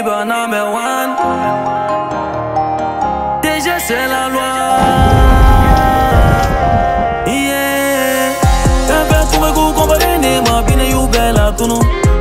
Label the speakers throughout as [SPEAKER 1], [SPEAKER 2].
[SPEAKER 1] Iba number one. Déjà c'est la loi. Yeah. T'as tout me goût comparé ne ma bine you bella tunu.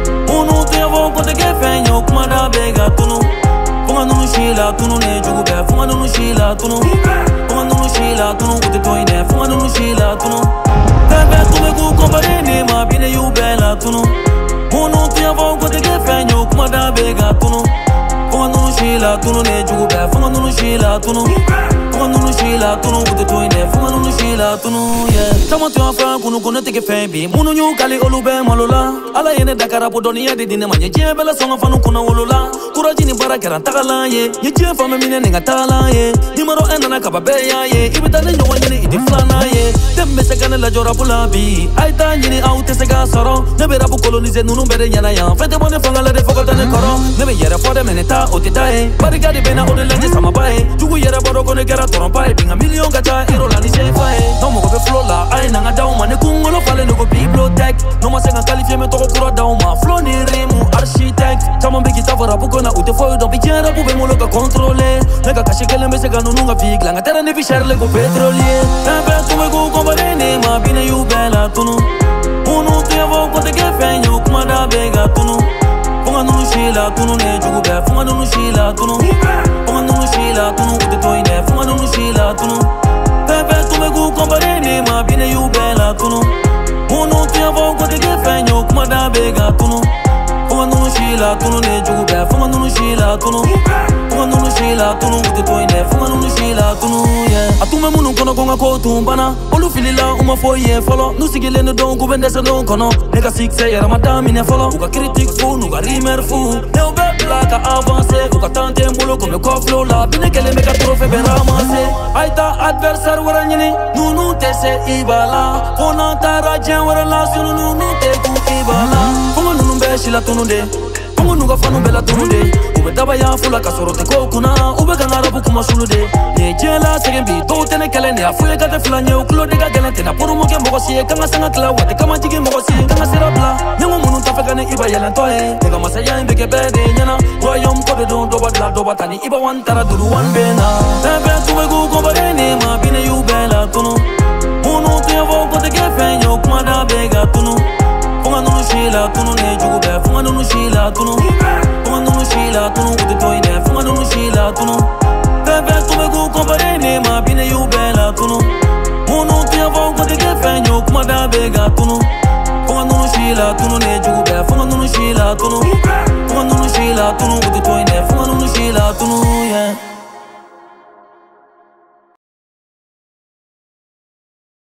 [SPEAKER 1] Unu te avons côté que fait yo kuma da bega tunu. Funga nunu shila tunu ne jugu be. Funga nunu shila tunu. Funga nunu shila tunu côté toi ne. Funga nunu shila tunu. T'as tout me goût comparé ne ma bine you bella tunu. Unu te avons côté que fait yo kuma da bega tunu. Funga nunu shila tunu ne jugu be. Funga nunu shila tunu. Funga nunu shila tunu côté toi ne. Funga nunu shila tunu yeah. Tama tu afa kunu kunu teke fembi. Munu nyu kali olube malola. Ala yene dakara podoni ya didine manye je bela songa fanu kuna wolola. Kuraji ni bara kera takala ye. Ye je fame mine ninga tala ye. Nimero ena na kababe ya ye. Ibita ne nyo nyini idi flana ye. Tembe se gane la jora pulabi. Aita nyini au te se ga soro. Nebe rabu kolonize nunu bere nyana ya. Fete bone fanga le de fokota ne koro. Nebe yere fode meneta otita e. Barigadi bena ode lenje sama bae. Jugu yere boro kone kera torompa e. Binga million gacha iro la ni shefa e. No mo go be flow la. Ay nanga daw ma ne kungolo fale ne go bibliothèque. No ma se nga qualifié me toko kura daw ma. Flow ni rimu architect. Chama bigi tavara buko na ute foyo don bichera bube mo loka contrôler. Nega kashi kele me se ga nunu nga vigla. Nga tera ne visher le go pétrolier. Tempe tu me go comparé ne ma bine you bella tunu. Unu tu yavo kote ke fen yo kuma da bega tunu. Funga nunu shila tunu ne jugu be. Funga nunu shila tunu. Funga nunu shila tunu ute toi ne. Funga nunu shila tunu. Tempe tu me go comparé ne ma bine you bella tunu. Unu tu yavo kote ke fen yo kuma da bega tunu. Funga nunu shila tunu ne jugu be. Funga nunu shila tunu. Funga nunu shila tunu ute toi ne. Funga nunu shila tunu yeah. Atume munu kono konga ko tumbana. Olu filila uma foye follow. Nusigile no don kubende se don kono. Nega sikse yara madami ne follow. Uka critique fou, nuga rimer fou. Ne ube blaka avancer. Uka tante mbulo comme koflo la. Bine kele meka trofe ben ramasser. Aita adversaire wara nyini. Nunu te se ibala. Fona tara jen wara la sunu nunu te ku ibala. Funga nunu be shila tunu de. Funga nuga fanu bela tunu de. Ube daba ya fula kasoro te kokuna. Ube kangara buku masulu de. Ne jela segembi do tene kele ne afuye kate flanye ukulo de ga gelente na puru moke mogosi kanga sanga kla wate kama jigi mogosi kanga serabla nyango munu tafeka ne iba yelen toye nega masaya imbeke bede nyana royom kode don doba dla doba tani iba wan tara duru wan bena tempe tuwe gu kombare ne ma bine yu bela tunu munu tuya vo kote ke fenyo kuma da bega tunu funga nunu shila tunu ne jugu be funga nunu shila tunu funga nunu shila tunu ute toy ne funga nunu shila tunu tempe tuwe gu kombare ne ma bine yu bela tunu munu tuya vo kote ke fenyo kuma da bega tunu funga nunu shila tunu ne jugu be funga nunu shila tunu funga nunu shila tunu ute toy ne funga nunu shila tunu